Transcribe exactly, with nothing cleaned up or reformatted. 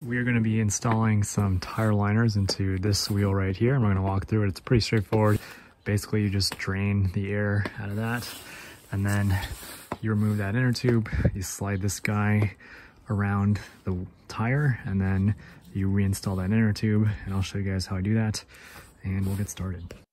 We are going to be installing some tire liners into this wheel right here, and we're going to walk through it. It's pretty straightforward. Basically, you just drain the air out of that, and then you remove that inner tube, you slide this guy around the tire, and then you reinstall that inner tube, and I'll show you guys how I do that, and we'll get started.